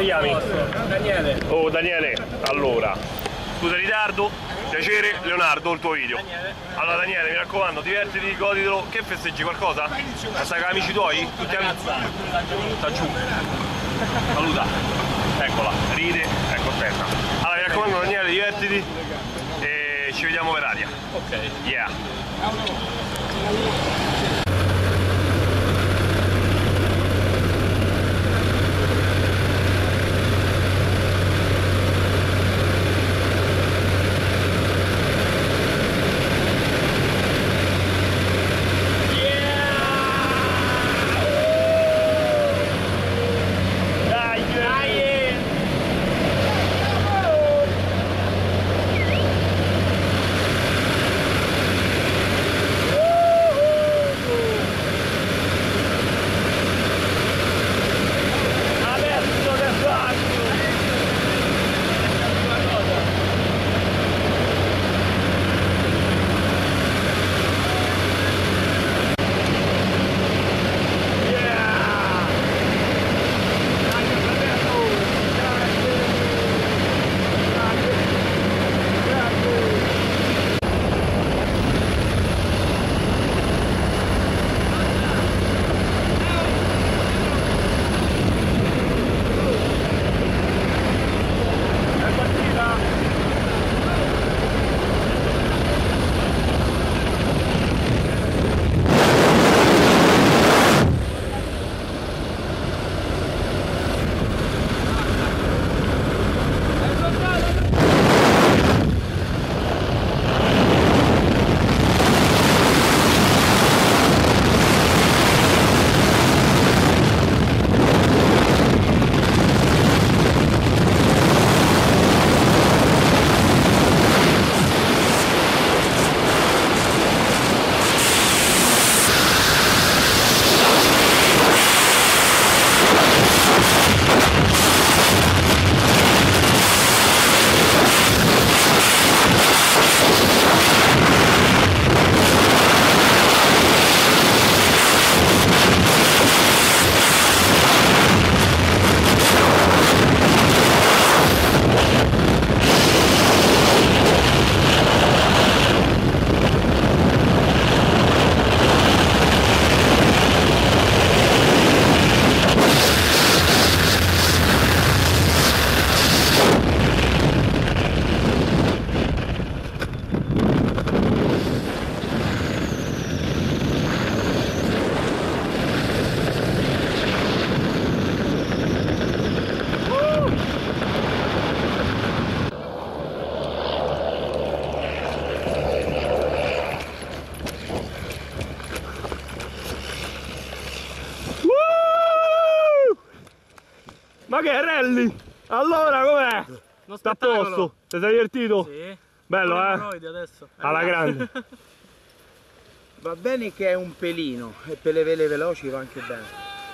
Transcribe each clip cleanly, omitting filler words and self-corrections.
ti chiami? Daniele. Oh Daniele, allora, scusa il ritardo, piacere, Leonardo, il tuo video. Allora Daniele, mi raccomando, divertiti, goditelo. Che festeggi qualcosa? Ma stai con amici tuoi? Tutti amici? Sta giù. Saluta. Eccola, ride, è contenta. Allora mi raccomando Daniele, divertiti e ci vediamo per aria. Ok. Yeah. Ma che rally? Allora com'è? Sta a posto? Ti sei divertito? Sì. Bello Adesso. Alla grande. Va bene che è un pelino e per le vele veloci va anche bene.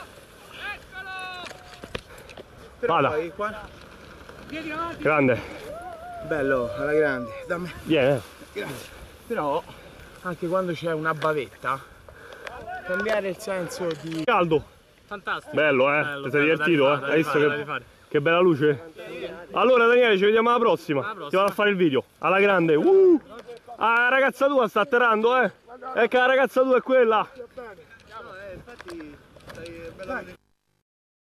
Però Vada. poi qua... Grande. Bello, alla grande. Dammi. Vieni. Grazie. Però anche quando c'è una bavetta, cambiare il senso di... Caldo. Fantastico. Bello, ti sei divertito, Hai visto che bella luce? Allora Daniele, ci vediamo alla prossima. Ti vado a fare il video. Alla grande. Ah, la ragazza tua sta atterrando, Ecco la ragazza tua è quella. Infatti, stai bella...